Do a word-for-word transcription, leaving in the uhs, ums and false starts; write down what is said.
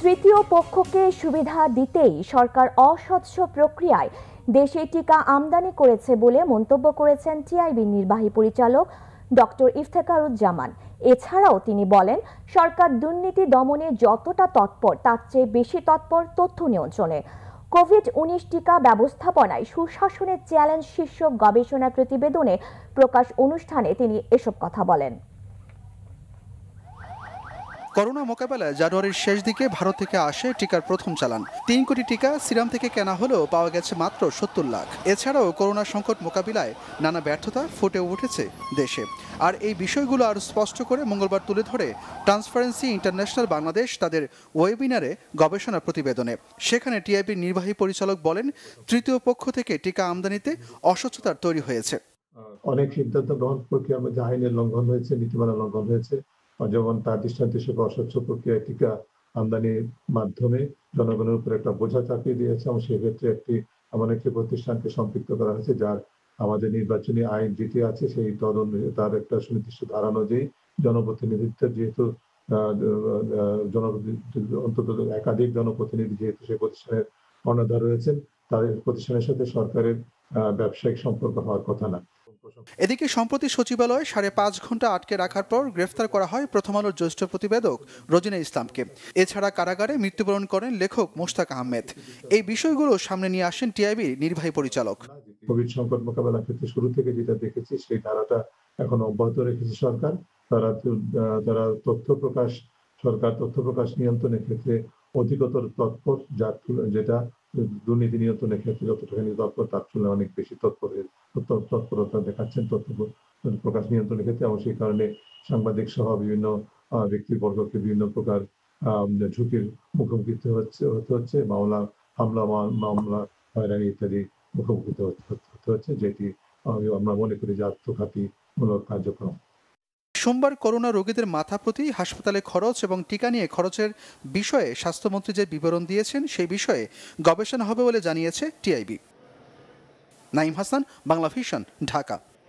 তৃতীয় পক্ষকে সুবিধা দিতেই সরকার অস্বচ্ছ প্রক্রিয়ায় দেশে টিকা আমদানি করেছে বলে মন্তব্য করেছেন টিআইবির নির্বাহী পরিচালক ডক্টর ইফতেখারুজ্জামান। এছাড়াও তিনি বলেন, সরকার দুর্নীতি দমনে যতটা তৎপর তার চেয়ে বেশি তৎপর তথ্য নিয়ন্ত্রণে। কোভিড উনিশ টিকা ব্যবস্থাপনায় সুশাসনের চ্যালেঞ্জ শীর্ষক গবেষণা প্রতিবেদনে প্রকাশ অনুষ্ঠানে তিনি এসব কথা বলেন। করোনা মোকাবেলায় জানুয়ারির শেষ দিকে ভারত থেকে আসে টিকার প্রথম চালান। তিন কোটি টিকা সিরাম থেকে কেনা হলেও পাওয়া গেছে মাত্র সত্তর লাখ। এছাড়াও করোনা সংকট মোকাবিলায় নানা ব্যর্থতা ফুটে উঠেছে দেশে। আর এই বিষয়গুলো আরও স্পষ্ট করে মঙ্গলবার তুলে ধরে ট্রান্সপারেন্সি ইন্টারন্যাশনাল বাংলাদেশ তাদের ওয়েবিনারে গবেষণা প্রতিবেদনে। সেখানে টিআইবির নির্বাহী পরিচালক বলেন, তৃতীয় পক্ষ থেকে টিকা আমদানিতে অস্বচ্ছতার তৈরি হয়েছে। অনেক সিদ্ধান্ত গ্রহণ প্রক্রিয়ার মধ্যে আইনের লঙ্ঘন হয়েছে, নীতিমালা লঙ্ঘন হয়েছে। যেমন তার দৃষ্টান্ত হিসেবে অস্বচ্ছ প্রক্রিয়ায় টিকা আমদানির মাধ্যমে জনগণের উপর একটা বোঝা চাপিয়ে দিয়েছে এবং সেক্ষেত্রে একটি এমন একটি প্রতিষ্ঠানকে সম্পৃক্ত করা হয়েছে যার আমাদের নির্বাচনী আইন যেটি আছে সেই তদন্ত তার একটা সুনির্দিষ্ট ধারা অনুযায়ী জনপ্রতিনিধিত্বের যেহেতু জনপ্রতিনিধি অন্তত একাধিক জনপ্রতিনিধি যেহেতু সেই প্রতিষ্ঠানের কর্ণধার রয়েছেন, তাদের প্রতিষ্ঠানের সাথে সরকারের ব্যবসায়িক সম্পর্ক হওয়ার কথা না। এদিকে সম্প্রতি সচিবালয়ে সাড়ে পাঁচ ঘন্টা আটকে রাখার পর গ্রেফতার করা হয় প্রথম আলোর জ্যেষ্ঠ প্রতিবেদক রোজিনা ইসলামকে। এছাড়া কারাগারে মৃত্যুবরণ করেন লেখক মোশতাক আহমেদ। এই বিষয়গুলো সামনে নিয়ে আসেন টিআইবির নির্বাহী পরিচালক। কোভিড সংকট মোকাবেলার ক্ষেত্রে শুরু থেকে যেটা দেখেছি সেই ধারাটা এখন অব্যাহত রেখেছে সরকার। তারা তারা তথ্য প্রকাশ সরকার তথ্য প্রকাশ নিয়ন্ত্রণের ক্ষেত্রে অধিকতর তৎপর, যার যেটা দুর্নীতি নিয়ন্ত্রণের ক্ষেত্রে যতটুখানি তৎপর তার তুলনায় অনেক বেশি তৎপরের তৎপরতা দেখাচ্ছেন তথ্য প্রকাশ নিয়ন্ত্রণের ক্ষেত্রে। এবং সেই কারণে সাংবাদিক সহ বিভিন্ন ব্যক্তিবর্গকে বিভিন্ন প্রকার ঝুঁকির মুখোমুখি হচ্ছে হতে হচ্ছে মামলা হামলা মামলা হয়রানি ইত্যাদি মুখোমুখি হতে হচ্ছে, যেটি আমরা মনে করি যে আত্মঘাতীমূলক কার্যক্রম। সোমবার করোনা রোগীদের মাথা প্রতি হাসপাতালে খরচ এবং টিকা নিয়ে খরচের বিষয়ে স্বাস্থ্যমন্ত্রী যে বিবরণ দিয়েছেন সেই বিষয়ে গবেষণা হবে বলে জানিয়েছে টিআইবি। নাইম হাসান, বাংলাভিশন, ঢাকা।